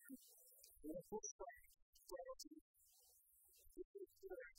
And the first strategy is to clear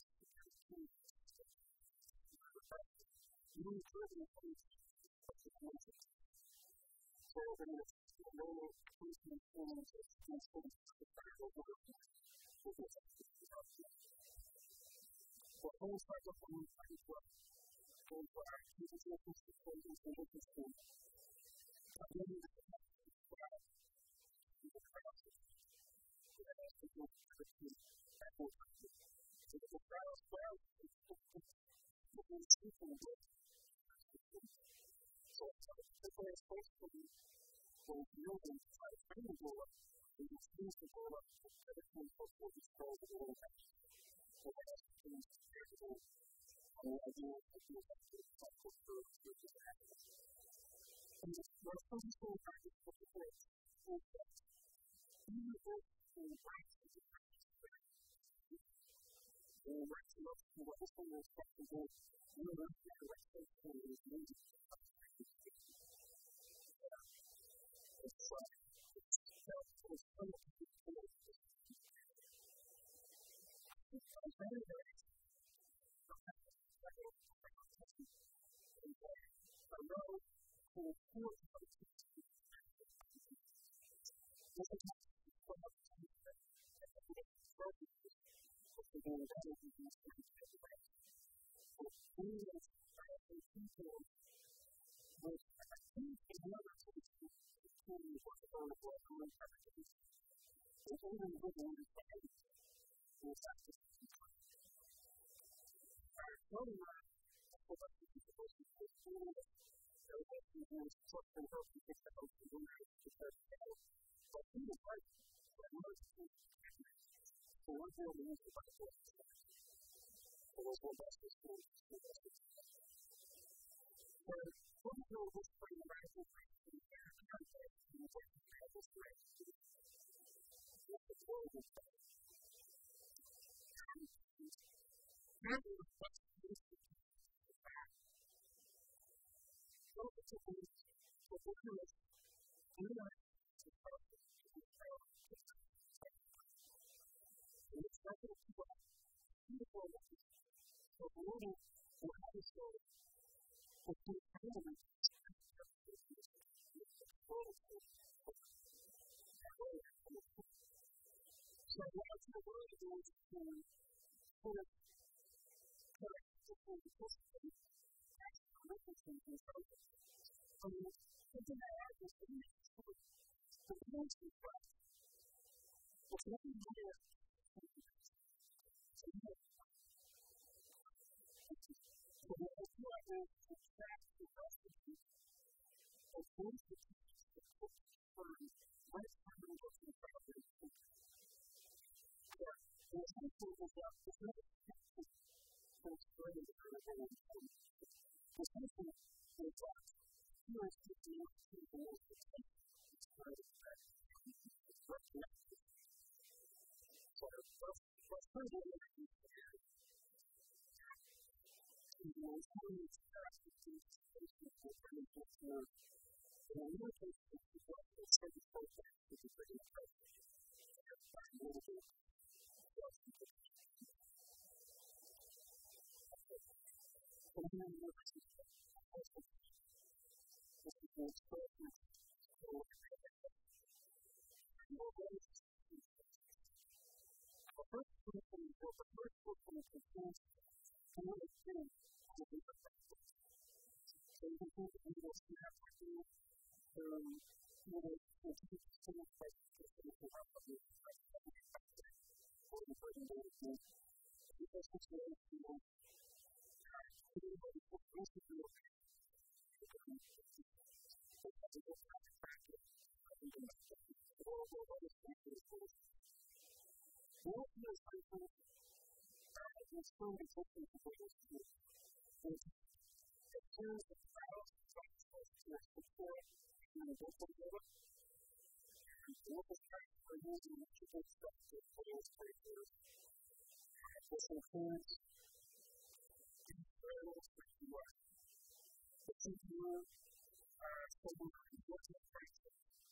new driven of the concept. So in this normal person forms of concept the critical work for this activity. The whole cycle from the time for our physical systems and business systems. Again, the crowd is the crowd that has to go to the actual country. So the crowd is well, it's super good. So if we're supposed to be building to try to train the goal up, we just use the goal up to try to train folks to destroy the goal up. So that has to change the goal. And the idea is that you have to do something for the happen. And we're supposed to go back to the goal is that even if the right to the and right to look for what this one is supposed to do, you know, the right to is needed.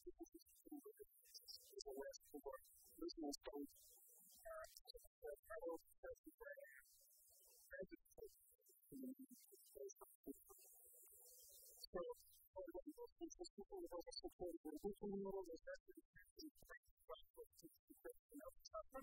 is a list for business code federal safety program so these people who are supported by the community is actually to something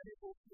able to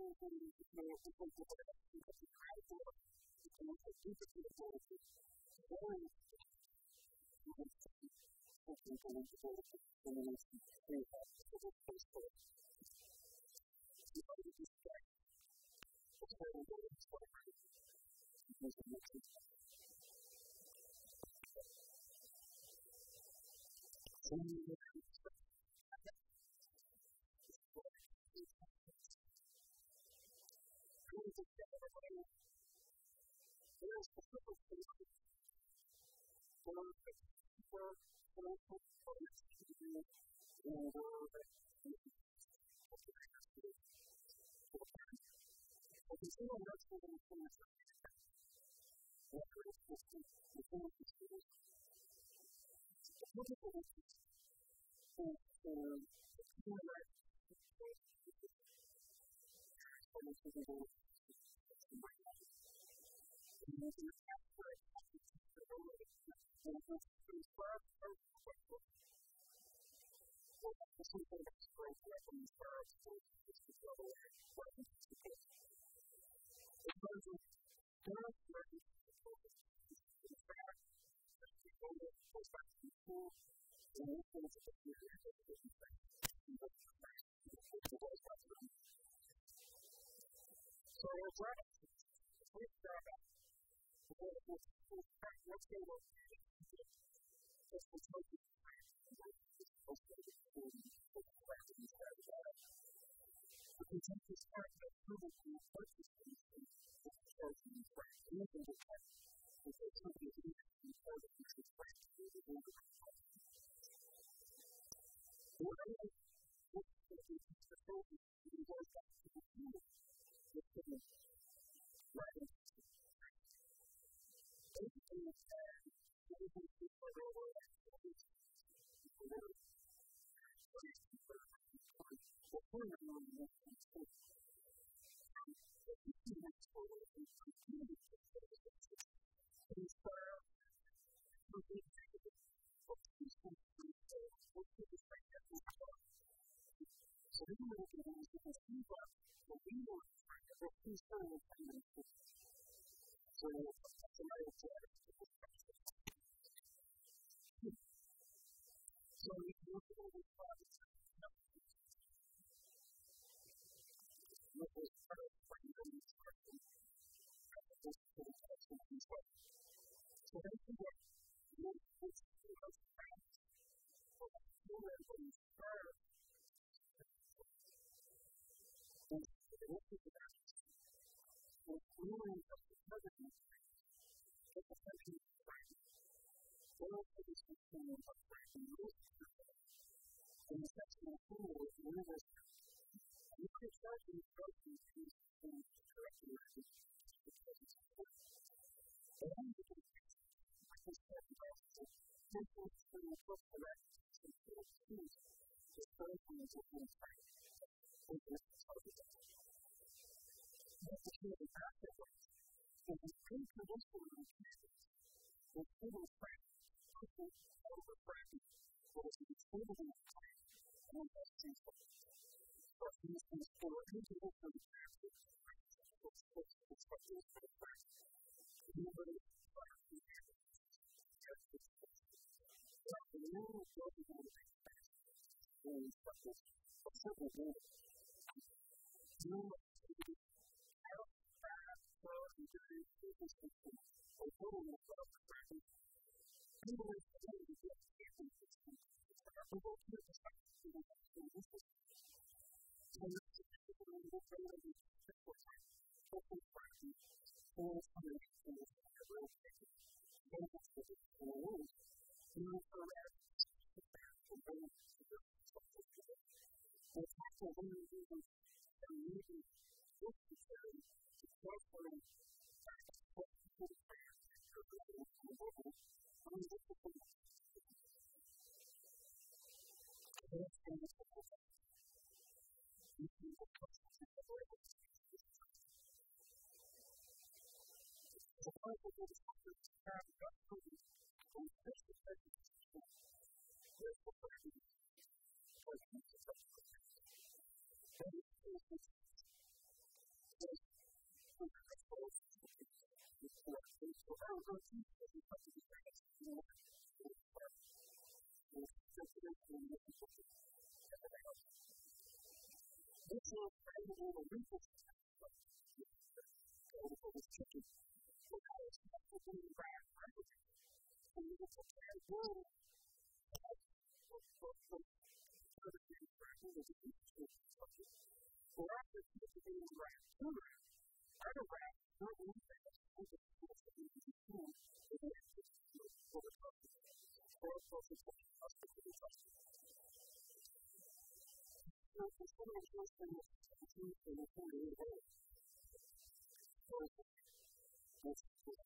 So I will go through this and talk to you about this. This is probably the weakest for this chicken. Because it's a really bad language. And it's a bad word. So after it's a right tutor, I don't have to do anything. I just do it for the school. And then it's for the customer. So it's for the customer. So it's one of those things that it's used in the whole world. So it's cool.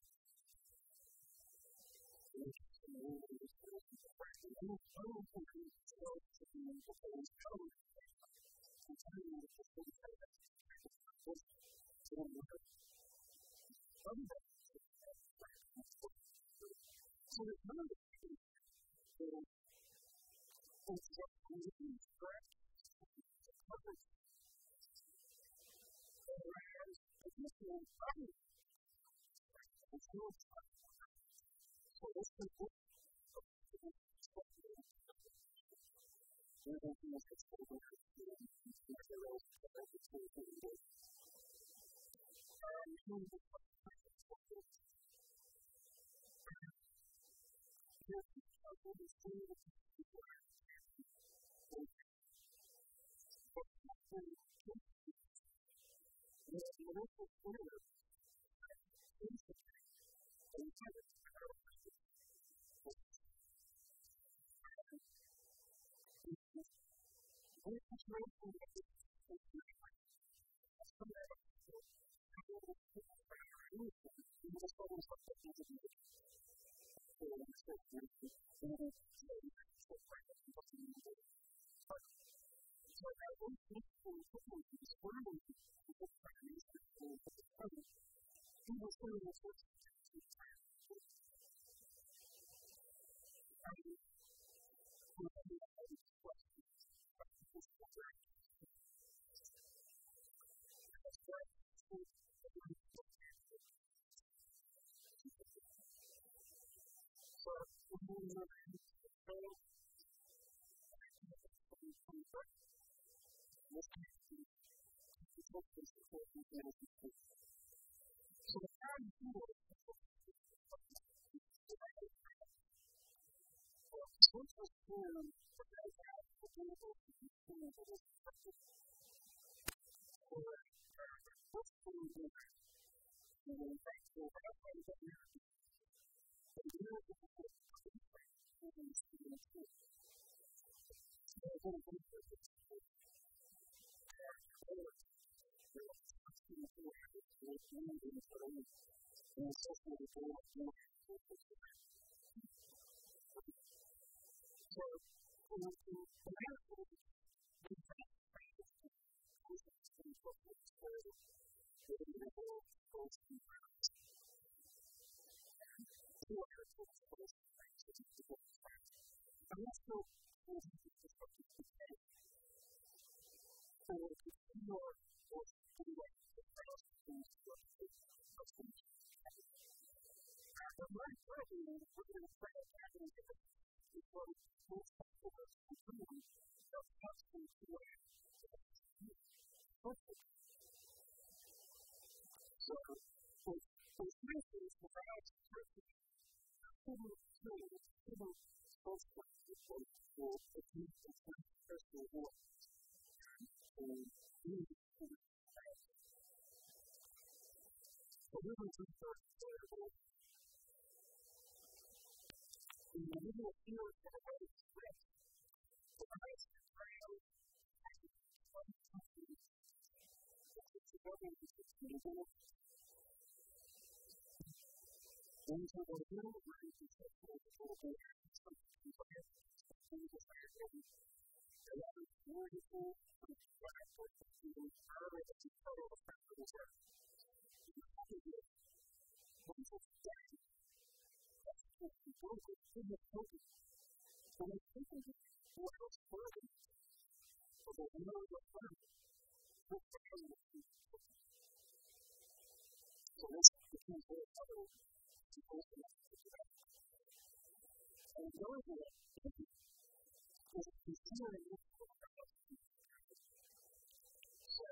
supposed to have to do that. And the only thing that is considering this for the rest of the year. So,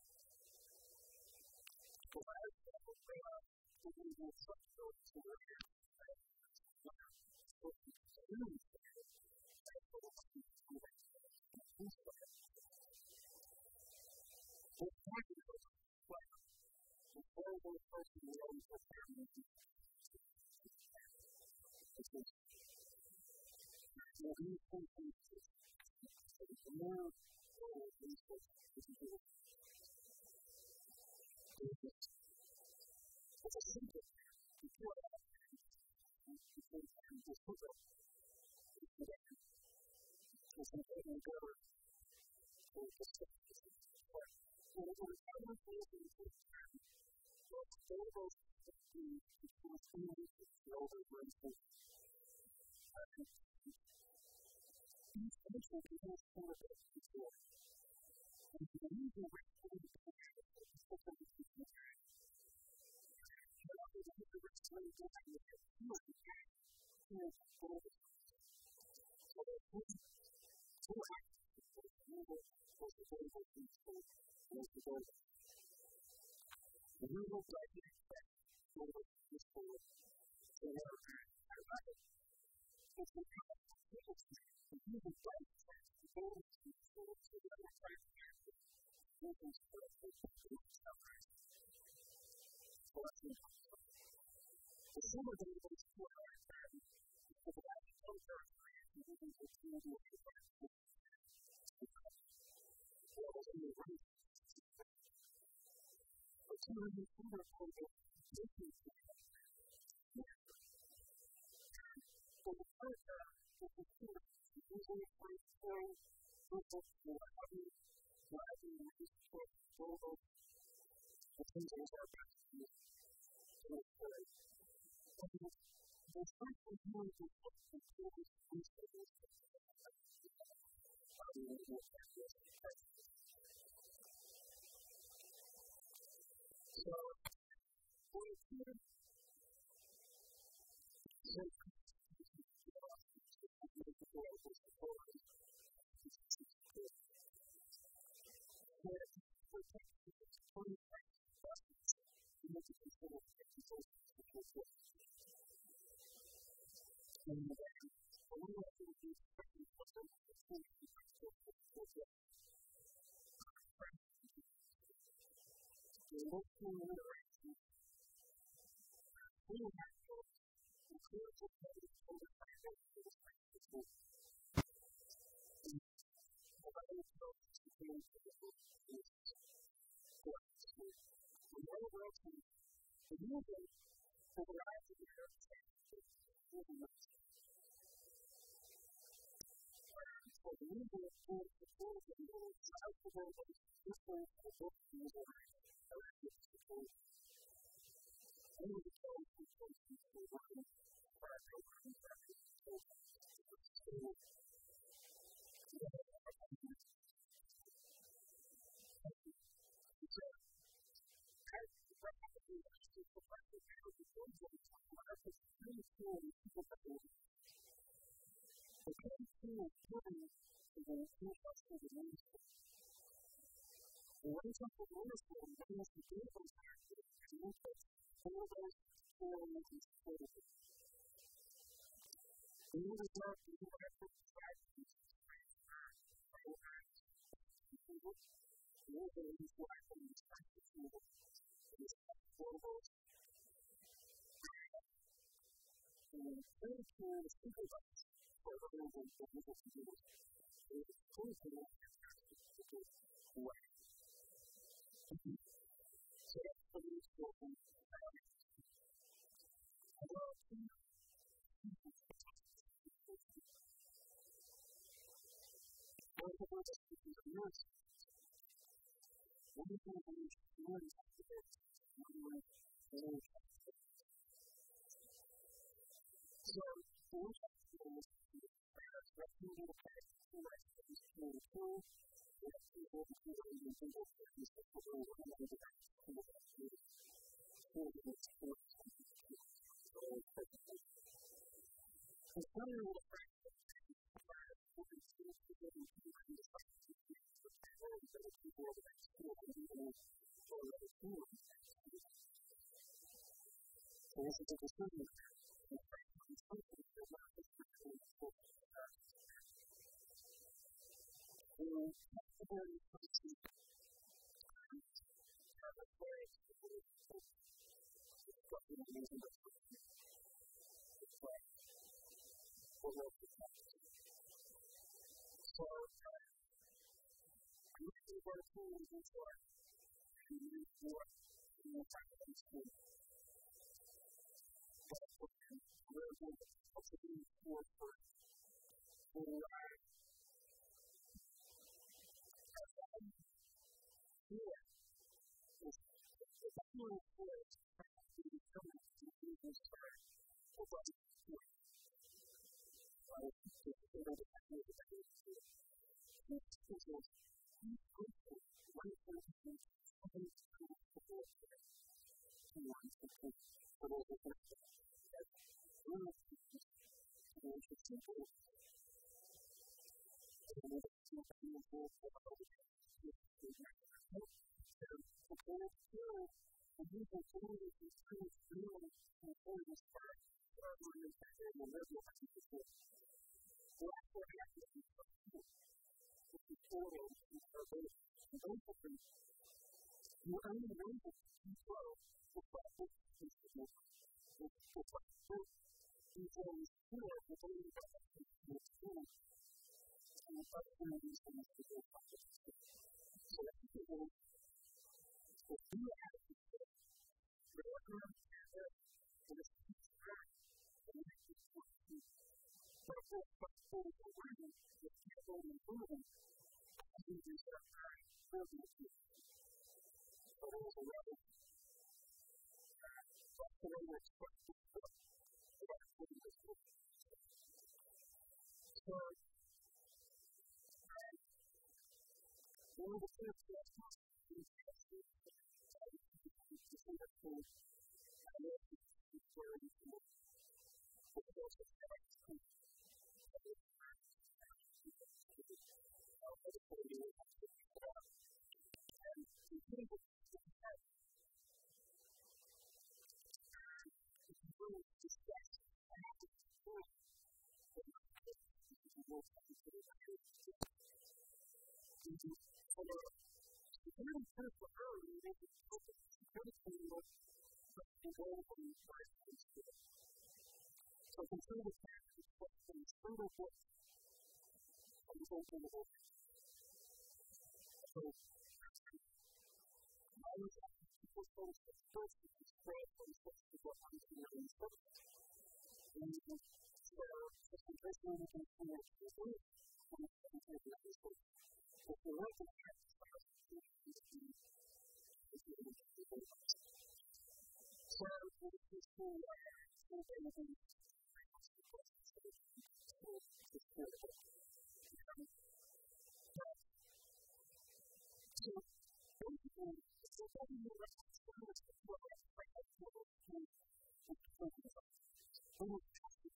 the last step of the we will talk about to work here. What we do is we're talking about what the horrible person who owns the family is. Because what we think is the more resources we can do. It's a simple thing. Before that, because I'm just so good. It's something we go to just so but when it was other things in the system, what's available to the communities is the older races. These initial people's benefits before. And the reason we're doing the picture is because of the system. And after the people were slowly doing the system, here's the goal. So there's two actions. There's the usual, there's the variable, there's the variable. The usual budget that forward is forward. So now, I love it. It's the kind of the usual budget that the variable is forward to the other side of the action. This is the summary. So that's the important. The summer variable is forward. So the action comes out of the action. This is the two of the So the other point of this is so the first is the student usually finds point people who are having driving these kids over the things that are best to use to exploit. And the first thing you want to do is to use resources So, going through people over at school and even for other schools. So this is a decision in fact, in some cases, they're not just between schools and parents. The possibility of placing have a very specific discussion of using the system to play for local practice. So, I'm looking for a tool in this work to use more in the practice of school. But we're going to also use more for here is the document is to determine the user's start or button here. So, to consider the technique that we use here. This is each person, one person, seven times the work here. To one person, for those who can say that one of the people to the interesting group. And we have two things here for all the people to so, the point here, the user generated these things really before this part, so everyone is back in the middle of the system. So that's what happens in the system. It's recording and surveying. And basically, you only know that you control the process of the system. The process is always here, but then you have to do it here. And the process is these things to do the system. So that's the way. So do you have to do it? Whatever you do, it is track and you have to do it. But this process of learning is careful and moving. And you do that very privileged. So there's a way. That's the way we're supposed to do it. That's the way we're supposed to do it. So, one of the things that I'm supposed to do is to see the food and the very important. But there's a fact that and the thing that really discuss how to do it. So the very first of all, we need to focus critically on the goal of the first school. So consider the fact that it's a single book of the whole thing of it. So, I was asking people to focus on the first of the spread from the first of the book on the other book. And so, just in case we can see what you're doing, and it's going to take another book. If you're looking at the first of the book, so, this is the baby. So, basically, it's a very new reference to how much the book is like a total thing of the book is like. When it's tested,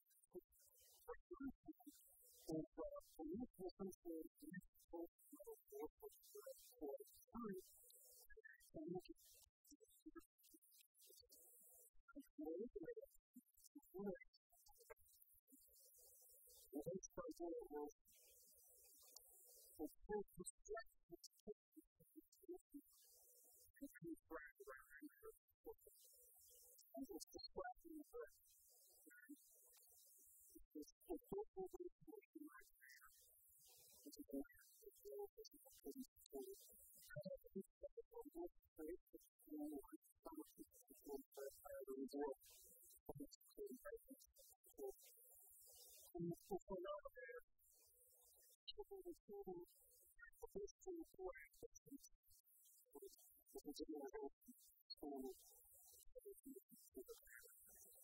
and the new person says, the next book is not a book for time, and you can the next criteria was the first respect which takes the situation and contract around the system. And it's described in the book. It's the first information right there. It's a book that deals with the business school. It's a book that creates the school and some of the school that are the result of the school business school. And it's also not there. So the student of this school for business is a generation school that is used to the parent.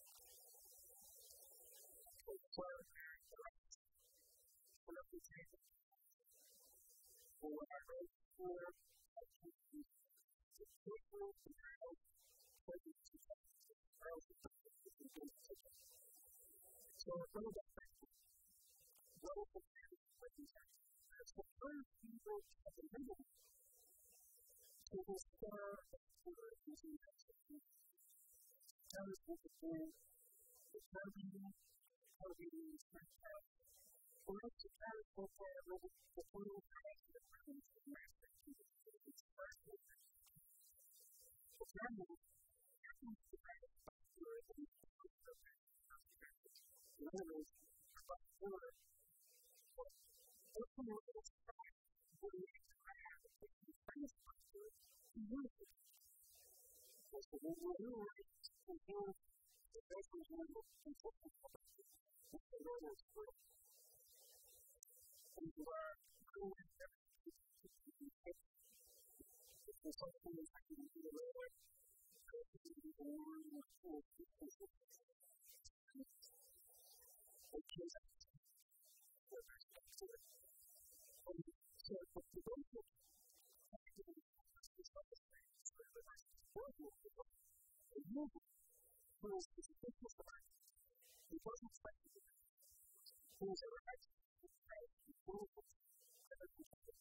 So the rest of the table for our race for I think the people who help taking to the So some of the factors, what is the factors that we have as the first users of the ability to restore the spirit using that technique. That is what the thing is targeting, for us to try to go forward with the total capacity of things that master is first. The family happens to have a spirit that is supposed to have in other words, a spirit that ultimately is back to the have a technique based on spirit to use it. So when we realize and use the vessels in the consistent capacity, it's the Lord of spirit. And you are doing that it's something that you can do the Lord, you can do the Lord, and it's all it gives us with respect to it. And so the basic activity is not the same. So the basic people, the user who is the business of it, he doesn't expect to do it. He is a right to pay the benefits of the people.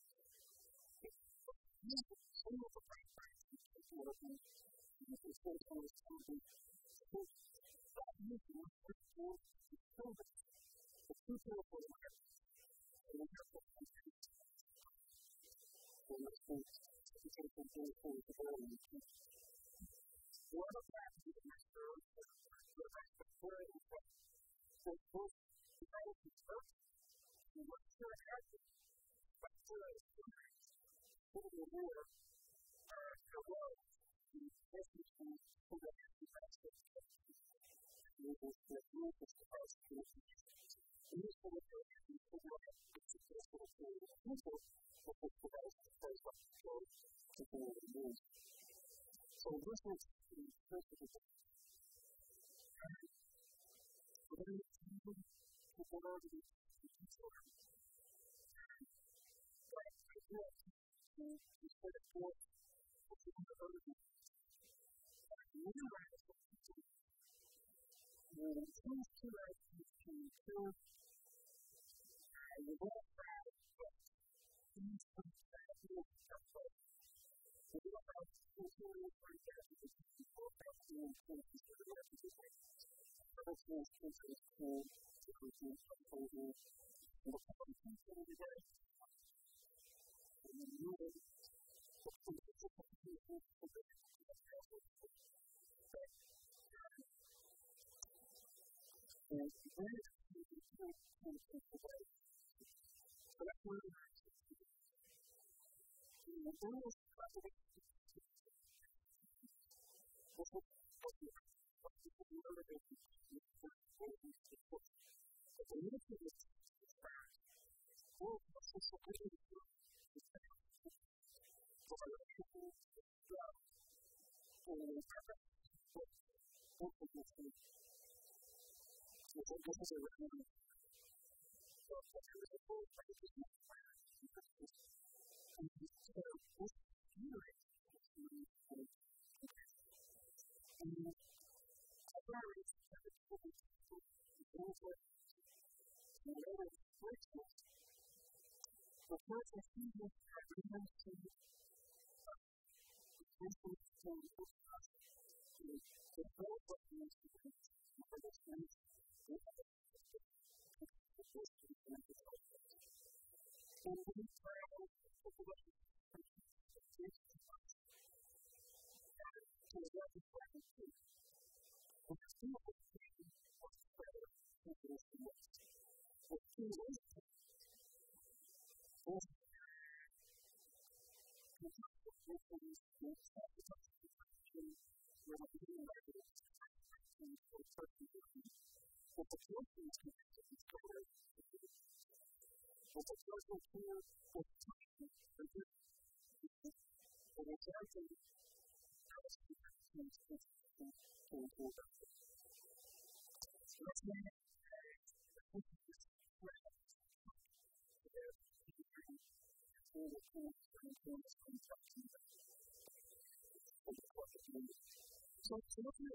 He's the single of the right price to take care of him. He's the single of the right price that you can work for the service. The people of the life and the people of the life. And those things to take them to the body. One of that is the master of the rest of the world is that the both the life is first. And what's sure happened, but sure is different. In the war, the world is definitely for the rest of the world. It is the group of the house to the people. And this is the way we figure out the successful period of people that this device is based on control to be able to use. So this is the first of the thing. And we're going to use people over the children. And what I do to set it forth to the other people. And memorize what people do. And it seems to us to include the whole crowd of books. These things that are here to come forth. So we don't have to continue to find out because people have to include these other representations. Other things is cool to continue to hold in. And we'll come to continue today. And then you will look for the participation of the and then you can take the way. So that's one of the things. And the goal is to have this is what the motivation is for things to put. But the mission is to start. All of this is what we need to do. It's to have so I like to do the job. And we have to put both of these things. So this is a recommendation. So there is a whole bunch of things and so this unit is really important. And as far as the benefit and the other virtues, the first is using agreements to the potential to the whole of these things for the things and we travel to the way to what we want to do. And the two of the things are better than this one. The two is this is but the person is connected to each other. But the person here is talking to you. And it's actually asking you to improve it. Let's make it this is right. So the point is talking about so look at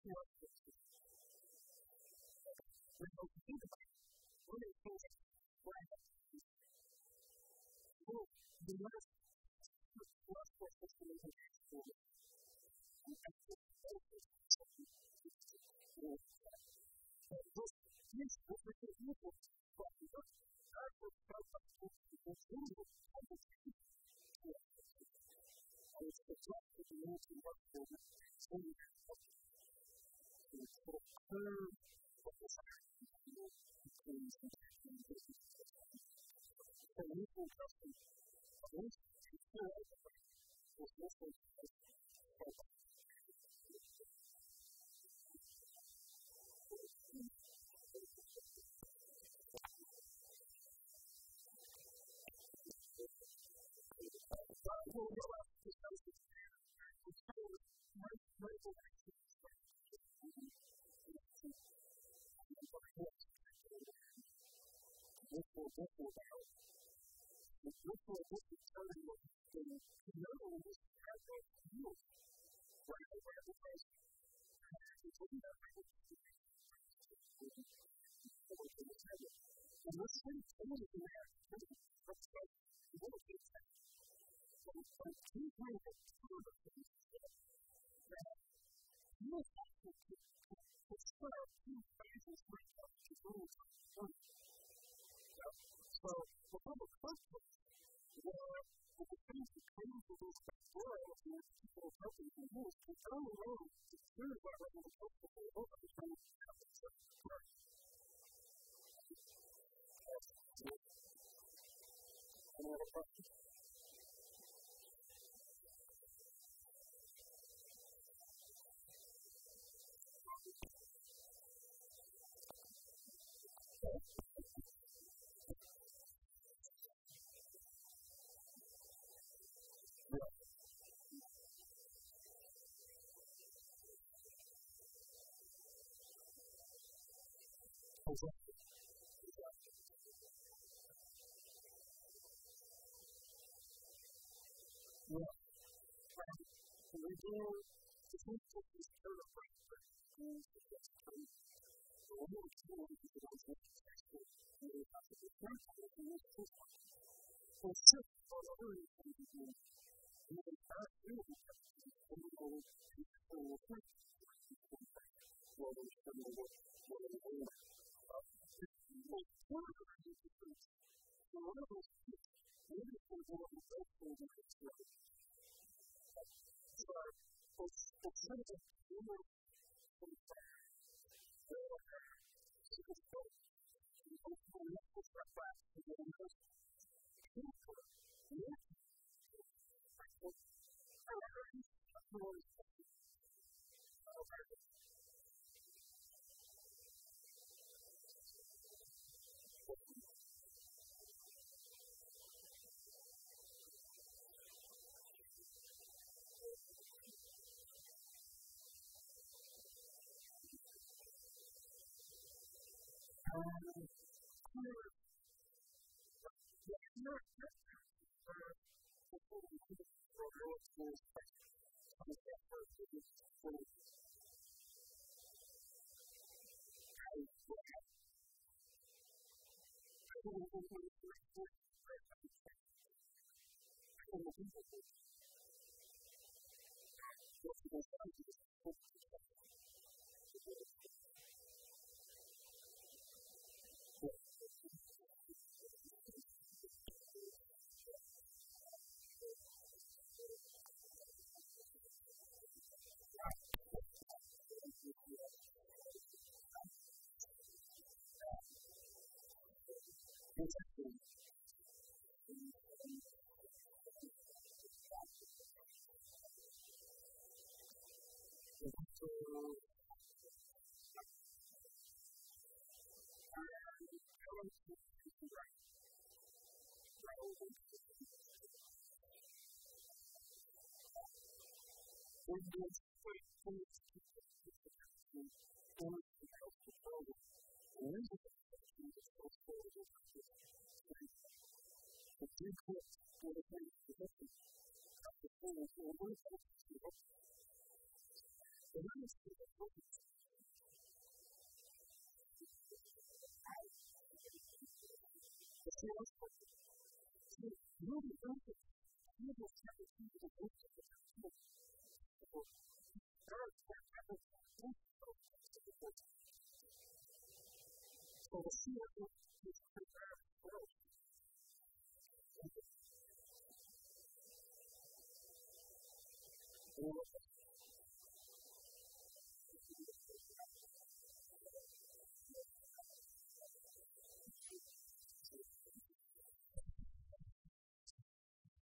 When you think about it, one of the things that what I have to do is the last system is an actual and actual something but this is what we're going to do for our first program is really and it's the job that we need to work for so we have to sort of curve what is happening between some and business. So we can custom at least consider this message as So, the public context, where the things that come into this world and people are helping to use, the only way to prove that we're going to help people over the time to have this work. Any other questions? Exactly. Yeah. We do the thing that is terrifying for schools to get through. The one of the tools is the ones that are actually really have to be careful with the use of this. So it's just for other reasons to do. And then our field is actually criminal people will think what is criminal, what is criminal. One of the reasons is for one of those kids, maybe for one of the best things that it's right. So it's sort of a human thing that it's both. You don't want to put that back to the most people. Yeah. the sales person. So, really don't get all those type of things that go to the person. So, there are type of things that go to the so, the CFO is prepared for it. Or